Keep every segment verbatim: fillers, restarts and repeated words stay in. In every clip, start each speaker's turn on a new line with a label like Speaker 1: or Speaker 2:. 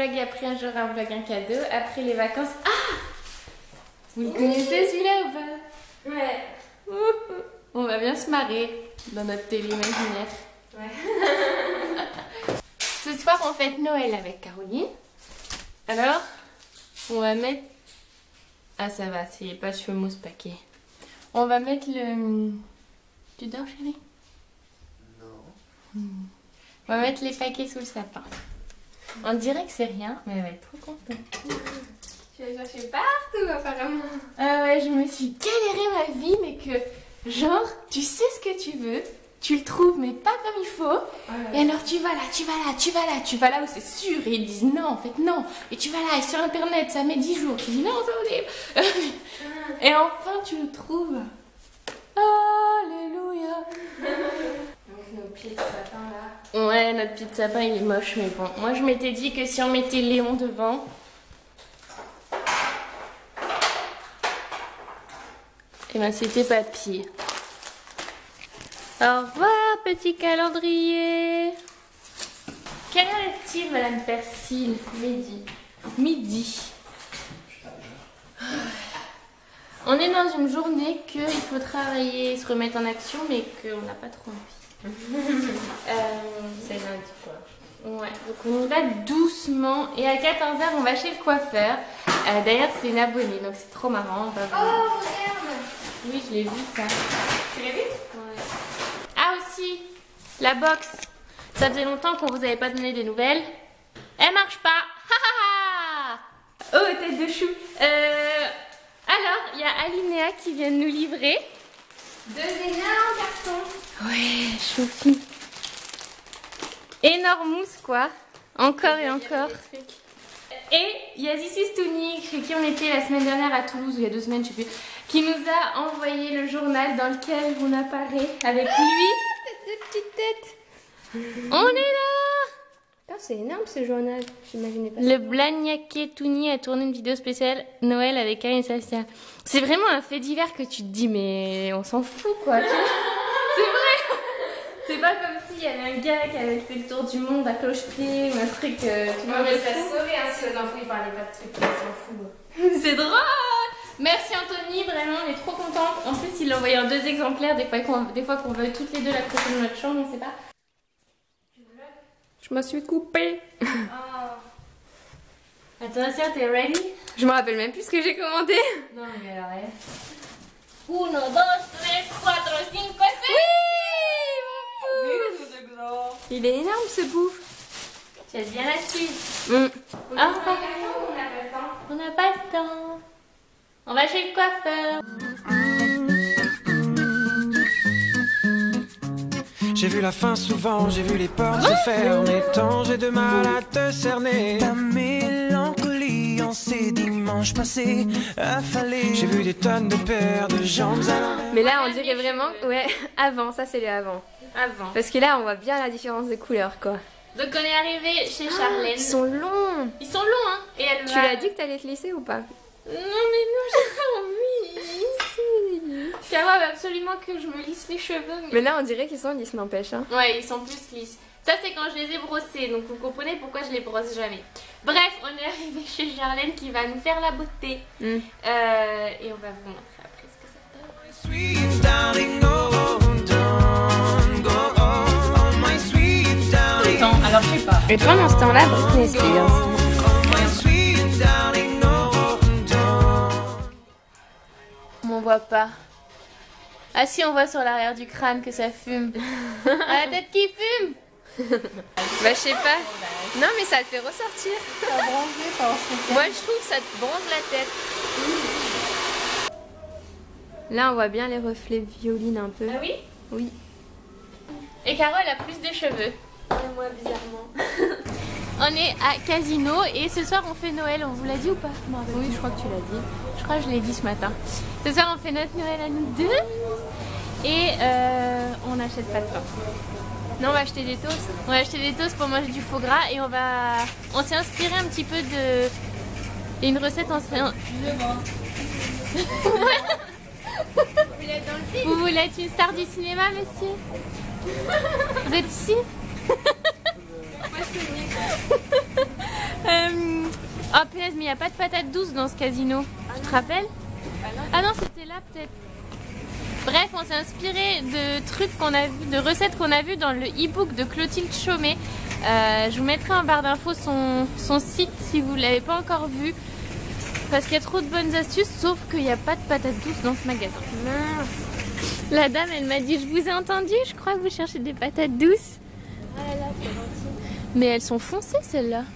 Speaker 1: vlog après, un jour un vlog, un cadeau. Après les vacances. Ah! Vous le connaissez celui-là ou pas?
Speaker 2: Ouais.
Speaker 1: On va bien se marrer dans notre télé imaginaire.
Speaker 2: Ouais.
Speaker 1: Ce soir on fête Noël avec Caroline. Alors, on va mettre... Ah ça va, c'est pas cheveux mousse paquet. On va mettre le... Tu dors chérie?
Speaker 2: Non.
Speaker 1: Hmm. On va mettre les paquets sous le sapin. On dirait que c'est rien, mais elle va être trop contente.
Speaker 2: Tu vas chercher partout apparemment.
Speaker 1: Ah ouais, je me suis galéré ma vie, mais que genre, tu sais ce que tu veux, tu le trouves, mais pas comme il faut. Ouais. Et alors tu vas là, tu vas là, tu vas là, tu vas là où c'est sûr. Et ils disent non, en fait non. Et tu vas là, et sur internet, ça met dix jours. Tu dis non, c'est horrible. Et enfin, tu le trouves. Alléluia.
Speaker 2: Donc nos pieds de sapin là.
Speaker 1: Ouais, notre pied de sapin il est moche, mais bon. Moi je m'étais dit que si on mettait Léon devant. Et ben c'était papy. Au revoir petit calendrier. Quelle heure est-il madame Persil? Midi. Midi. On est dans une journée qu'il faut travailler, se remettre en action, mais qu'on n'a pas trop envie. euh,
Speaker 2: C'est lundi quoi.
Speaker 1: Ouais, donc on y va doucement. Et à quatorze heures, on va chez le coiffeur. Euh, D'ailleurs, c'est une abonnée, donc c'est trop marrant. On va
Speaker 2: oh, regarde.
Speaker 1: Oui, je l'ai vu ça.
Speaker 2: Tu l'as vu?
Speaker 1: Ouais. Ah aussi, la box. Ça faisait longtemps qu'on vous avait pas donné des nouvelles. Elle marche pas. Oh, tête de chou. Euh, alors, il y a Alinéa qui vient de nous livrer.
Speaker 2: Deux énormes cartons.
Speaker 1: Ouais, choupi. Énormous quoi. Encore et encore. Et il y a Zizi Stouni, chez qui on était la semaine dernière à Toulouse, ou il y a deux semaines, je sais plus, qui nous a envoyé le journal dans lequel on apparaît avec lui.
Speaker 2: Cette petite tête.
Speaker 1: On est là.
Speaker 2: C'est énorme ce journal, j'imaginais pas.
Speaker 1: Le Blagnaké Touni a tourné une vidéo spéciale Noël avec Karine et Saskia. C'est vraiment un fait divers que tu te dis, mais on s'en fout quoi. C'est vrai. C'est pas comme s'il y avait un gars qui avait fait le tour du monde à cloche-pied ou un truc. Euh, tu vois,
Speaker 2: non, mais ça saurait hein, si aux enfants ils parlaient pas de trucs, ils s'en foutent.
Speaker 1: C'est drôle. Merci Anthony, vraiment on est trop contente. En plus il l'a envoyé en deux exemplaires, des fois qu'on des fois qu'on veut toutes les deux la côté de notre chambre, on sait pas. Je me suis coupée.
Speaker 2: Oh.
Speaker 1: Attention, t'es ready?
Speaker 2: Je me rappelle même plus ce que j'ai commandé.
Speaker 1: Non mais alors ouais. Uno, dos, tres, cuatro, cinco, seis.
Speaker 2: Oui, mon pouf. Il est énorme ce bouffe.
Speaker 1: Tu as bien la suite.
Speaker 2: Mm.
Speaker 1: Ah, on n'a pas le temps. On va chez le coiffeur.
Speaker 3: J'ai vu la fin souvent, j'ai vu les portes se fermer. Tant j'ai de mal à te cerner. Ta mélancolie en ces dimanches passés affalés. J'ai vu des tonnes de paires de jambes à l'envers.
Speaker 2: Mais là on dirait vraiment, ouais, avant, ça c'est les avant.
Speaker 1: Avant.
Speaker 2: Parce que là on voit bien la différence de couleur quoi.
Speaker 1: Donc on est arrivé chez Charlène.
Speaker 2: Ils sont longs.
Speaker 1: Ils sont longs hein. Et elle
Speaker 2: Tu
Speaker 1: va...
Speaker 2: l'as dit que t'allais te lisser ou pas?
Speaker 1: Non mais non, j'ai pas envie. Caro veut absolument que je me lisse les cheveux. Mais,
Speaker 2: mais là on dirait qu'ils sont lisses n'empêche hein.
Speaker 1: Ouais, ils sont plus lisses. Ça c'est quand je les ai brossés, donc vous comprenez pourquoi je les brosse jamais. Bref, on est arrivé chez Charlène qui va nous faire la beauté. Mm. Euh, et on va vous montrer après ce que ça donne.
Speaker 3: Sweet darling, oh, don't go, oh, my sweet darling.
Speaker 4: Attends, alors je sais pas.
Speaker 2: Et pendant ce temps-là, Britney Spears.
Speaker 1: On voit pas. Ah si, on voit sur l'arrière du crâne que ça fume. Ah, la tête qui fume.
Speaker 2: Bah je sais pas. Non mais ça le fait ressortir.
Speaker 4: Ça a bronzé pendant ce
Speaker 2: Moi je trouve que ça te bronze la tête. Là on voit bien les reflets violines un peu.
Speaker 1: Ah oui?
Speaker 2: Oui.
Speaker 1: Et Caro elle a plus de cheveux.
Speaker 2: Et moi bizarrement.
Speaker 1: On est à Casino et ce soir on fait Noël, on vous l'a dit ou pas?
Speaker 2: Oui je crois que tu l'as dit.
Speaker 1: Je crois que je l'ai dit ce matin. Ce soir on fait notre Noël à nous deux. Et euh, on n'achète pas de pain.
Speaker 2: Non on va acheter des toasts.
Speaker 1: On va acheter des toasts pour manger du faux gras et on va... On s'est inspiré un petit peu de... Il y a une recette en...
Speaker 4: Excusez-moi.
Speaker 1: Vous voulez être une star du cinéma, monsieur? Vous êtes ici? euh,
Speaker 2: Oh punaise, mais il n'y a pas de patates douces dans ce casino. Tu te rappelles? Ah non, c'était là peut-être. Bref, on s'est inspiré de trucs qu'on a vu, de recettes qu'on a vues dans le e-book de Clotilde Chaumet. Euh, je vous mettrai en barre d'infos son, son site si vous ne l'avez pas encore vu. Parce qu'il y a trop de bonnes astuces, sauf qu'il n'y a pas de patates douces dans ce magasin. Non. La dame, elle m'a dit, je vous ai entendu, je crois que vous cherchez des patates douces.
Speaker 1: Ah là, c'est gentil.
Speaker 2: Mais elles sont foncées celles-là.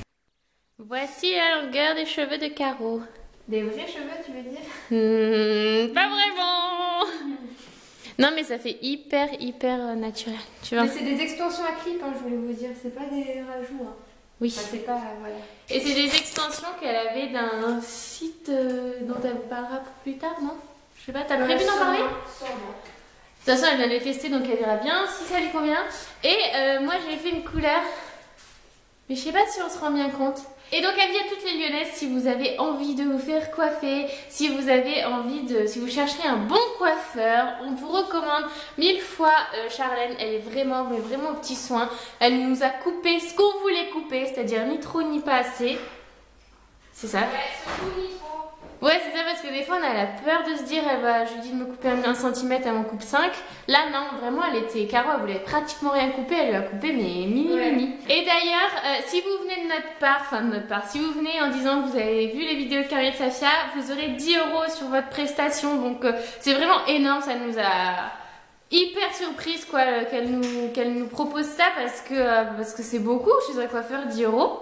Speaker 2: Voici la longueur des cheveux de Caro.
Speaker 1: Des vrais cheveux, tu veux dire?
Speaker 2: Mmh, pas vraiment. Non mais ça fait hyper hyper naturel, tu vois.
Speaker 1: Mais c'est des extensions à clip, hein, je voulais vous dire, c'est pas des rajouts. Hein.
Speaker 2: Oui.
Speaker 1: Enfin, c'est pas, voilà.
Speaker 2: Et c'est des extensions qu'elle avait d'un site euh, dont elle vous parlera plus tard, non? Je sais pas, t'as prévu d'en parler?
Speaker 1: Sûrement.
Speaker 2: De toute façon, elle vient de les tester, donc elle verra bien si ça lui convient. Et euh, moi, j'ai fait une couleur, mais je sais pas si on se rend bien compte. Et donc, avis à toutes les Lyonnaises, si vous avez envie de vous faire coiffer, si vous avez envie de, si vous chercherez un bon coiffeur, on vous recommande mille fois euh, Charlène. Elle est vraiment, mais vraiment au petit soin. Elle nous a coupé ce qu'on voulait couper, c'est-à-dire ni trop ni pas assez. C'est ça?
Speaker 1: Ouais, surtout ni trop.
Speaker 2: Ouais, c'est ça, parce que des fois on a la peur de se dire, elle va, je lui dis de me couper un centimètre, elle m'en coupe cinq. Là, non, vraiment, elle était Caro, elle voulait pratiquement rien couper, elle lui a coupé, mais mini
Speaker 1: ouais.
Speaker 2: mini. Et d'ailleurs, euh, si vous venez de notre part, enfin de notre part, si vous venez en disant que vous avez vu les vidéos de Carrier de Safia, vous aurez dix euros sur votre prestation, donc euh, c'est vraiment énorme, ça nous a hyper surprise quoi, euh, qu'elle nous, qu'elle nous propose ça, parce que euh, parce que c'est beaucoup chez un coiffeur, dix euros.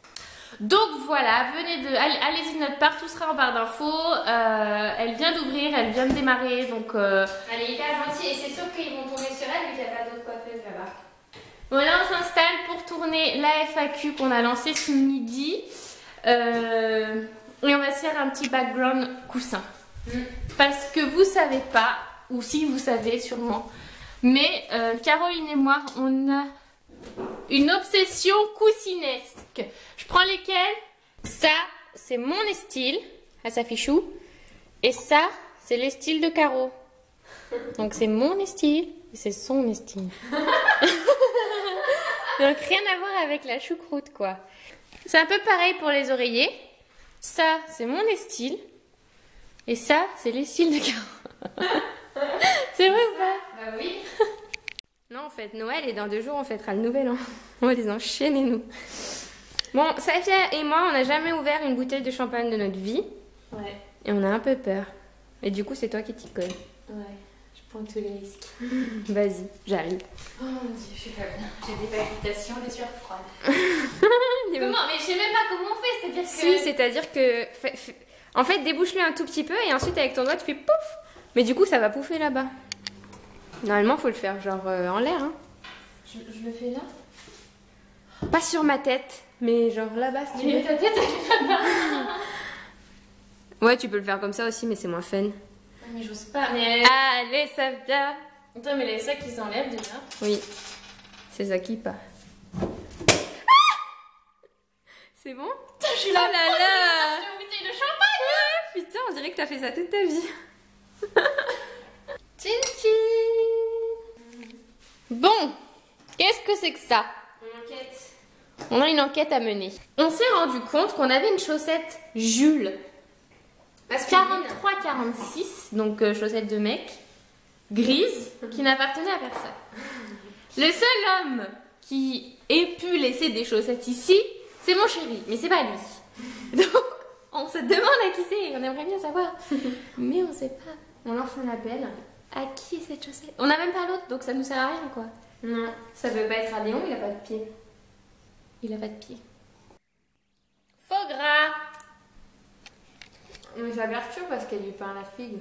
Speaker 2: Donc voilà, venez de, allez-y de notre part, tout sera en barre d'infos. Euh, elle vient d'ouvrir, elle vient de démarrer, donc euh...
Speaker 1: elle est hyper gentille et c'est sûr qu'ils vont tomber sur elle vu qu'il n'y a pas d'autres coiffeuses là-bas.
Speaker 2: Voilà, on s'installe pour tourner la F A Q qu'on a lancée ce midi. Euh, et on va se faire un petit background coussin. Mm. Parce que vous savez pas, ou si vous savez sûrement, mais euh, Caroline et moi, on a une obsession coussinesque. Je prends lesquels? Ça, c'est mon style, à sa fichou. Et ça, c'est les styles de Caro. Donc c'est mon style et c'est son style. Donc rien à voir avec la choucroute, quoi. C'est un peu pareil pour les oreillers. Ça, c'est mon style. Et ça, c'est les styles de Caro. C'est vrai ou pas?
Speaker 1: Bah oui.
Speaker 2: Non, on fête Noël et dans deux jours, on fêtera le Nouvel An. On va les enchaîner, nous. Bon, Safia et moi, on n'a jamais ouvert une bouteille de champagne de notre vie.
Speaker 1: Ouais.
Speaker 2: Et on a un peu peur. Et du coup, c'est toi qui t'y colles.
Speaker 1: Ouais, je prends tous les risques.
Speaker 2: Vas-y, j'arrive.
Speaker 1: Oh mon dieu, je suis pas bien. J'ai des palpitations, des sueurs froides.
Speaker 2: Comment?
Speaker 1: Mais je sais même pas comment on fait, c'est-à-dire que...
Speaker 2: Si, c'est-à-dire que... En fait, débouche-le un tout petit peu et ensuite, avec ton doigt, tu fais pouf. Mais du coup, ça va pouffer là-bas. Normalement, faut le faire genre euh, en l'air. Hein.
Speaker 1: Je, je le fais là?
Speaker 2: Pas sur ma tête, mais genre là-bas si tu
Speaker 1: Mais
Speaker 2: veux.
Speaker 1: ta tête elle est là-bas.
Speaker 2: Ouais, tu peux le faire comme ça aussi, mais c'est moins fun.
Speaker 1: Mais j'ose pas, mais...
Speaker 2: Allez, ça vient.
Speaker 1: Attends, mais les sacs ils s'enlèvent déjà.
Speaker 2: Oui, c'est ça qui part. Ah, c'est bon?
Speaker 1: Putain, je suis
Speaker 2: là
Speaker 1: là,
Speaker 2: là là.
Speaker 1: j'ai une bouteille de champagne.
Speaker 2: Ouais, putain, on dirait que t'as fait ça toute ta vie.
Speaker 1: Tchin tchin.
Speaker 2: Bon, qu'est-ce que c'est que ça?
Speaker 1: Une enquête.
Speaker 2: On a une enquête à mener. On s'est rendu compte qu'on avait une chaussette Jules. quarante-trois quarante-six, donc euh, chaussette de mec, grise, qui n'appartenait à personne. Le seul homme qui ait pu laisser des chaussettes ici, c'est mon chéri, mais c'est pas lui. Donc, on se demande à qui c'est, on aimerait bien savoir. Mais on sait pas. On lance un appel. À qui est cette chaussette? On n'a même pas l'autre, donc ça nous sert à rien, quoi.
Speaker 1: Non, ça peut pas être à Léon, il a pas de pied.
Speaker 2: Il a pas de pied. Faux gras.
Speaker 1: Mais ça perturbe parce qu'elle lui peint la figue.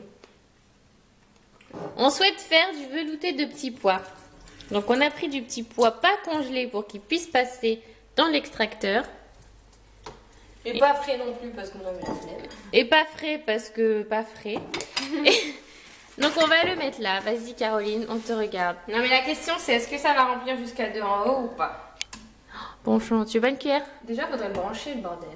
Speaker 2: On souhaite faire du velouté de petits pois. Donc on a pris du petit pois pas congelé pour qu'il puisse passer dans l'extracteur.
Speaker 1: Et, Et pas frais non plus parce qu'on a mis la flemme.
Speaker 2: Et pas frais parce que pas frais. Et... Donc on va le mettre là. Vas-y Caroline, on te regarde.
Speaker 1: Non mais la question c'est est-ce que ça va remplir jusqu'à deux en haut ou pas?
Speaker 2: Bon chant, tu veux une cuillère?
Speaker 1: Déjà faudrait le brancher le bordel.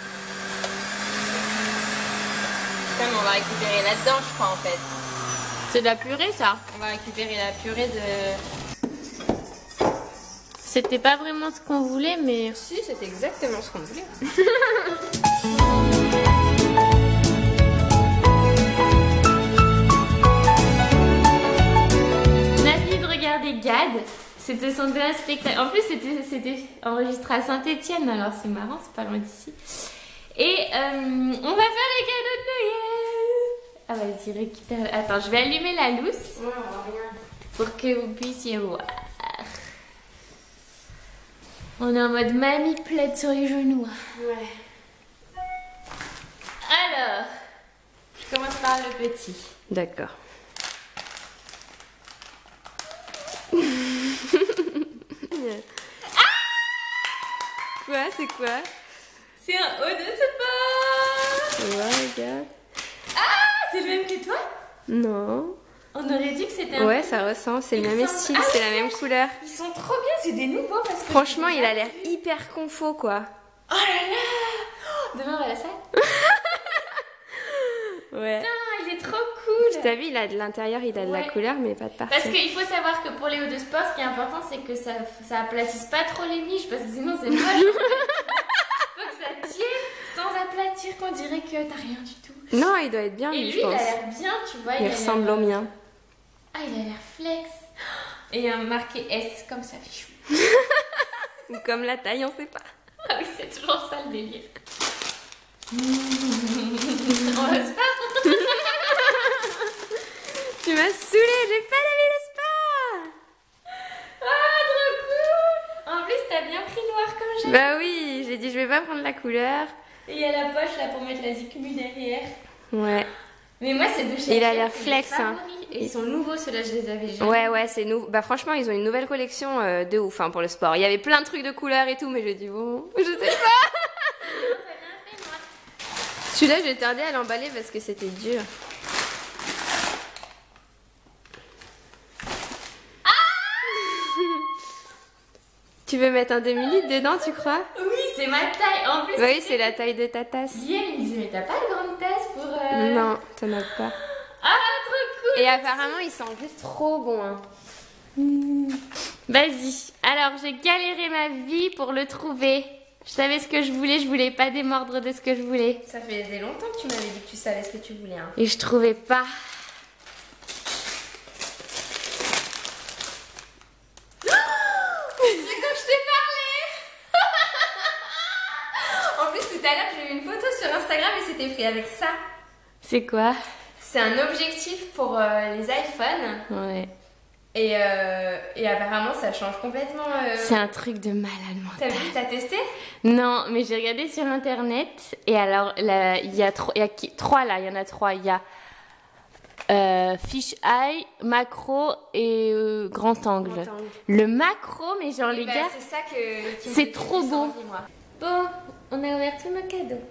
Speaker 2: On va récupérer là-dedans, je crois, en fait. C'est de la purée ça.
Speaker 4: On va récupérer la purée de...
Speaker 2: C'était pas vraiment ce qu'on voulait, mais...
Speaker 4: Si, c'est exactement ce qu'on voulait.
Speaker 2: On a fini de regarder Gad. C'était son dernier spectacle. En plus, c'était enregistré à Saint-Etienne, alors c'est marrant, c'est pas loin d'ici. Et euh, on va faire les cadeaux de Noël. Ah vas-y, récupère. Attends, je vais allumer la lousse.
Speaker 4: Ouais, on va rien.
Speaker 2: Pour que vous puissiez voir. On est en mode mamie plaide sur les genoux.
Speaker 4: Ouais.
Speaker 2: Alors, je commence par le petit.
Speaker 4: D'accord. Quoi? C'est quoi?
Speaker 2: C'est un haut de sport.
Speaker 4: Ouais, regarde.
Speaker 2: Ah, c'est le même que toi?
Speaker 4: Non.
Speaker 2: On aurait dit que c'était un...
Speaker 4: Ouais, ça ressemble, c'est le même
Speaker 2: semble-
Speaker 4: style,
Speaker 2: Ah
Speaker 4: c'est
Speaker 2: oui,
Speaker 4: la même couleur.
Speaker 2: Ils sont trop bien, c'est des nouveaux parce que...
Speaker 4: Franchement, il a l'air hyper confo, quoi.
Speaker 2: Oh là là. Oh, demain on va à la salle.
Speaker 4: Ouais.
Speaker 2: Putain, il est trop cool.
Speaker 4: T'as vu, il a de l'intérieur, il a de
Speaker 2: Ouais.
Speaker 4: la couleur, mais pas de partout.
Speaker 2: Parce qu'il faut savoir que pour les hauts de sport, ce qui est important, c'est que ça, ça aplatisse pas trop les miches, parce que sinon c'est moche. Faut que ça tienne sans aplatir, qu'on dirait que t'as rien du tout.
Speaker 4: Non, il doit être bien,
Speaker 2: Et
Speaker 4: lui,
Speaker 2: lui,
Speaker 4: je
Speaker 2: il a
Speaker 4: pense.
Speaker 2: l'air bien, tu vois.
Speaker 4: Il
Speaker 2: a l'air-
Speaker 4: ressemble au mien.
Speaker 2: Ah, il a l'air flex. Et il y a un marqué S, comme ça, fichou.
Speaker 4: Ou comme la taille, on sait pas.
Speaker 2: Ah oui, c'est toujours ça le délire. On va se faire.
Speaker 4: Tu m'as saoulée, j'ai pas lavé le spa.
Speaker 2: Ah, trop cool. En plus, t'as bien pris noir comme j'aime.
Speaker 4: Bah oui, j'ai dit je vais pas prendre la couleur.
Speaker 2: Et il y a la poche là pour mettre la zikmu derrière.
Speaker 4: Ouais.
Speaker 2: Mais moi, c'est de chez
Speaker 4: Il a
Speaker 2: H et M,
Speaker 4: l'air
Speaker 2: c'est
Speaker 4: flex,
Speaker 2: mes
Speaker 4: hein.
Speaker 2: favoris. Et ils sont nouveaux, ceux-là, je les avais jamais.
Speaker 4: Ouais, ouais, c'est nouveau. Bah franchement, ils ont une nouvelle collection euh, de ouf hein, pour le sport. Il y avait plein de trucs de couleurs et tout, mais j'ai dit bon, je sais pas. Celui-là, j'ai tardé à l'emballer parce que c'était dur. Tu veux mettre un demi-litre dedans, tu crois?
Speaker 2: Oui, c'est ma taille. En plus,
Speaker 4: Oui, c'est la taille de ta tasse.
Speaker 2: Guillaume, il me disait, mais t'as pas de grande tasse pour... euh,
Speaker 4: Non, t'en as pas.
Speaker 2: Ah, trop cool.
Speaker 4: Et apparemment, ils sont juste trop bons. Hein.
Speaker 2: Vas-y. Alors, j'ai galéré ma vie pour le trouver. Je savais ce que je voulais, je voulais pas démordre de ce que je voulais.
Speaker 4: Ça faisait longtemps que tu m'avais dit que tu savais ce que tu voulais. Hein.
Speaker 2: Et je trouvais pas.
Speaker 4: En plus, tout à l'heure, j'ai eu une photo sur Instagram et c'était pris avec ça.
Speaker 2: C'est quoi?
Speaker 4: C'est un objectif pour euh, les iPhones.
Speaker 2: Ouais.
Speaker 4: Et, euh, et apparemment, ça change complètement. Euh...
Speaker 2: C'est un truc de malade
Speaker 4: T'as
Speaker 2: mental.
Speaker 4: vu, t'as testé?
Speaker 2: Non, mais j'ai regardé sur internet et alors là, il y a trois, il y a qui- trois là, il y en a trois. Il y a euh, fish eye, macro et euh, grand angle.
Speaker 4: Grand angle.
Speaker 2: Le macro, mais genre les
Speaker 4: Bah,
Speaker 2: gars,
Speaker 4: c'est ça que. qui me
Speaker 2: c'est
Speaker 4: fait
Speaker 2: trop
Speaker 4: plus
Speaker 2: beau.
Speaker 4: envie, moi.
Speaker 2: bon, on a ouvert tous nos cadeaux.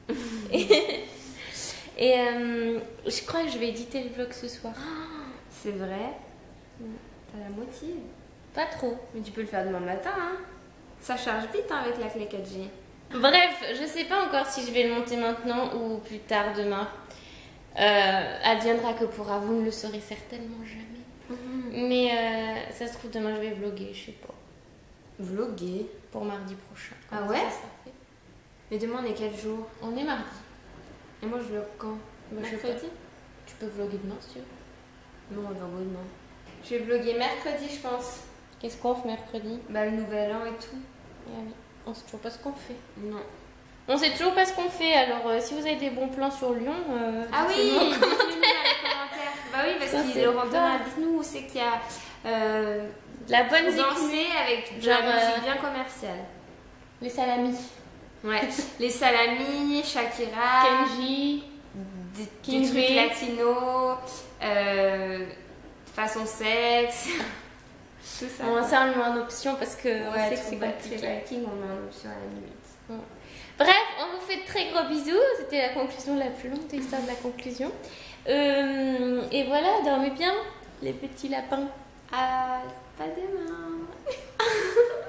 Speaker 2: et et, euh, je crois que je vais éditer le vlog ce soir.
Speaker 4: C'est vrai. T'as la moitié.
Speaker 2: Pas trop.
Speaker 4: Mais tu peux le faire demain matin, hein. Ça charge vite hein, avec la clé quatre G.
Speaker 2: Bref, je sais pas encore si je vais le monter maintenant ou plus tard demain. Euh, adviendra que pourra, vous ne le saurez certainement jamais.
Speaker 4: Mmh.
Speaker 2: Mais euh, ça se trouve demain je vais vlogger, je sais pas.
Speaker 4: Vloguer.
Speaker 2: Pour mardi prochain.
Speaker 4: Ah
Speaker 2: Comment
Speaker 4: ouais
Speaker 2: ça sera fait.
Speaker 4: Mais demain, on est quel jour?
Speaker 2: On est mardi.
Speaker 4: Et moi, je vlog quand?
Speaker 2: Bah, je sais
Speaker 4: Mercredi?
Speaker 2: pas. Tu peux vlogger demain si tu veux.
Speaker 4: Non, vendredi. Je vais vlogger mercredi, je pense.
Speaker 2: Qu'est-ce qu'on fait mercredi?
Speaker 4: Bah, le nouvel an et tout.
Speaker 2: Ah oui, on sait toujours pas ce qu'on fait.
Speaker 4: Non.
Speaker 2: On sait toujours pas ce qu'on fait, alors euh, si vous avez des bons plans sur Lyon... Euh,
Speaker 4: Ah oui,
Speaker 2: dites-le-moi.
Speaker 4: dites-nous dans les commentaires. Bah oui, parce
Speaker 2: Ça,
Speaker 4: qu'il
Speaker 2: c'est
Speaker 4: est au Rwanda.
Speaker 2: top.
Speaker 4: Dites-nous où c'est qu'il y a euh,
Speaker 2: De la bonne
Speaker 4: danser
Speaker 2: zikmu,
Speaker 4: avec de
Speaker 2: Genre,
Speaker 4: la musique
Speaker 2: euh,
Speaker 4: bien commerciale.
Speaker 2: les salamis.
Speaker 4: Ouais. Les salamis, Shakira,
Speaker 2: Kenji.
Speaker 4: des,
Speaker 2: King
Speaker 4: des trucs
Speaker 2: V.
Speaker 4: latinos, euh, façon sexe, tout ça.
Speaker 2: Bon,
Speaker 4: quoi.
Speaker 2: ça on le met en option parce que on
Speaker 4: Ouais,
Speaker 2: sait que
Speaker 4: trop
Speaker 2: c'est
Speaker 4: bad
Speaker 2: compliqué.
Speaker 4: tracking, on met en option à la limite.
Speaker 2: Bref, on vous fait de très gros bisous. C'était la conclusion la plus longue de l'histoire de la conclusion. Euh, et voilà, dormez bien, les petits lapins.
Speaker 4: À pas demain.